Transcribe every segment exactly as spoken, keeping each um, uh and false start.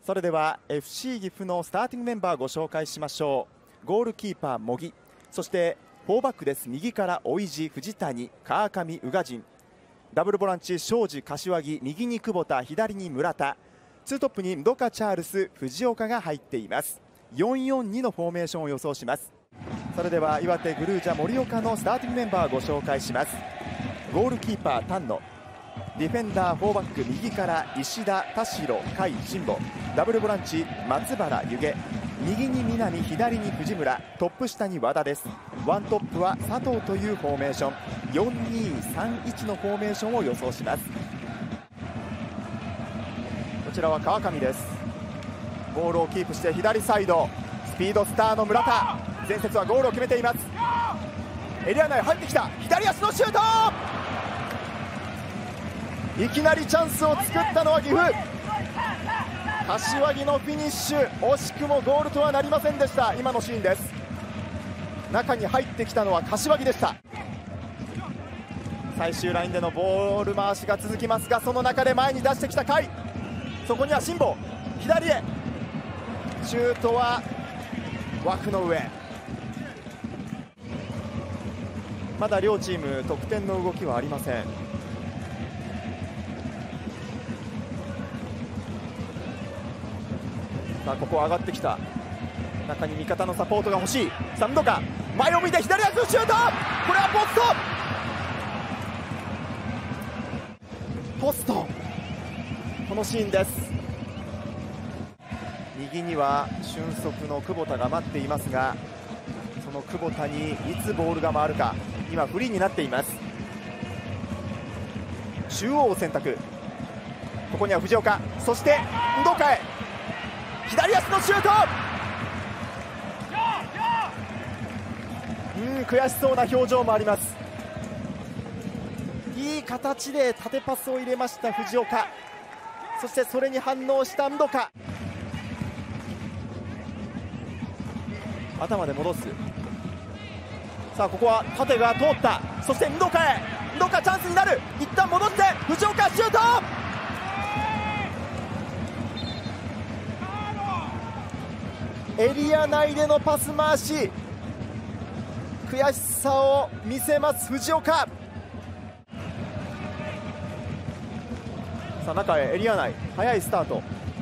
それでは エフシー 岐阜のスターティングメンバーご紹介しましょう。ゴールキーパー茂木、そしてフォーバックです。右から大井藤谷、川上、宇賀神、ダブルボランチ庄司、柏木、右に久保田、左に村田、ツートップにムドカ、チャールス、藤岡が入っています。よんよんにのフォーメーションを予想します。それでは岩手グルージャ森岡のスターティングメンバーご紹介します。ゴールキーパー丹野、ディフェンダーフォーバック右から石田、田代、甲斐、辛坊、ダブルボランチ松原、湯気、右に南、左に藤村、トップ下に和田です。ワントップは佐藤というフォーメーション、よんにさんいちのフォーメーションを予想します。こちらは川上です。ボールをキープして左サイド、スピードスターの村田、前節はゴールを決めています。エリア内入ってきた、左足のシュート、いきなりチャンスを作ったのは岐阜。柏木のフィニッシュ、惜しくもゴールとはなりませんでした。今のシーンです。中に入ってきたのは柏木でした。最終ラインでのボール回しが続きますが、その中で前に出してきた甲斐、そこには辛坊、左へシュートは枠の上。まだ両チーム得点の動きはありません。さあここ上がってきた、中に味方のサポートが欲しい。さあムドカ、前を向いて左足のシュート、これはポスト、ポスト、このシーンです。右には俊足の久保田が待っていますが、その久保田にいつボールが回るか。今フリーになっています。中央を選択、ここには藤岡、そしてムドカへ左足のシュート、うん、悔しそうな表情もあります。いい形で縦パスを入れました藤岡、そしてそれに反応したムドカ、頭で戻す。さあここは縦が通った、そしてムドカへ、ムドカチャンスになる、一旦戻って藤岡シュート、エリア内でのパス回し、悔しさを見せます藤岡。さあ中へ、エリア内早いスタート、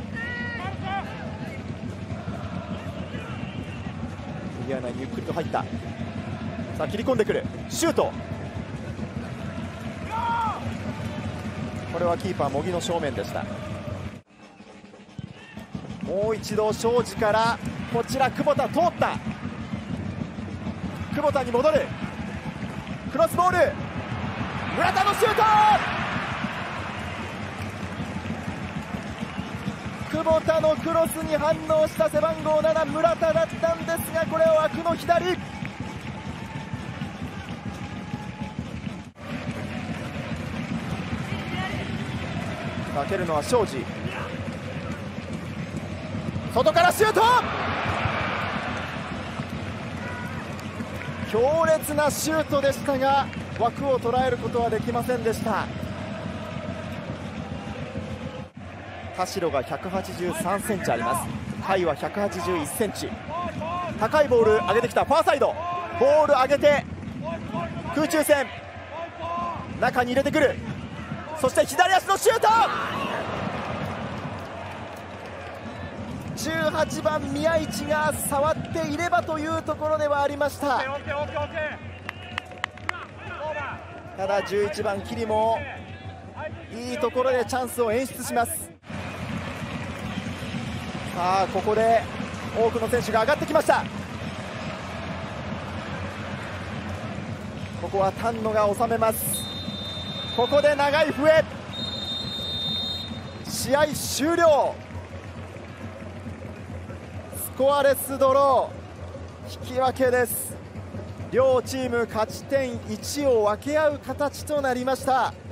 エリア内にゆっくりと入った。さあ切り込んでくるシュート、これはキーパー茂木の正面でした。もう一度庄司から、こちら久保田通った、久保田に戻る、クロスボール、村田のシュート、久保田のクロスに反応した背番号なな村田だったんですが、これは枠の左。かけるのは庄司、外からシュート、強烈なシュートでしたが枠を捉えることはできませんでした。田代がひゃくはちじゅうさんセンチあります。甲斐はひゃくはちじゅういちセンチ。高いボール上げてきた、ファーサイドボール上げて空中戦、中に入れてくる、そして左足のシュート、じゅうはちばん宮市が触っていればというところではありました。ただじゅういちばん桐もいいところでチャンスを演出します。さあここで多くの選手が上がってきました。ここは丹野が収めます。ここで長い笛、試合終了、スコアレスドロー、引き分けです。両チーム勝ち点いちを分け合う形となりました。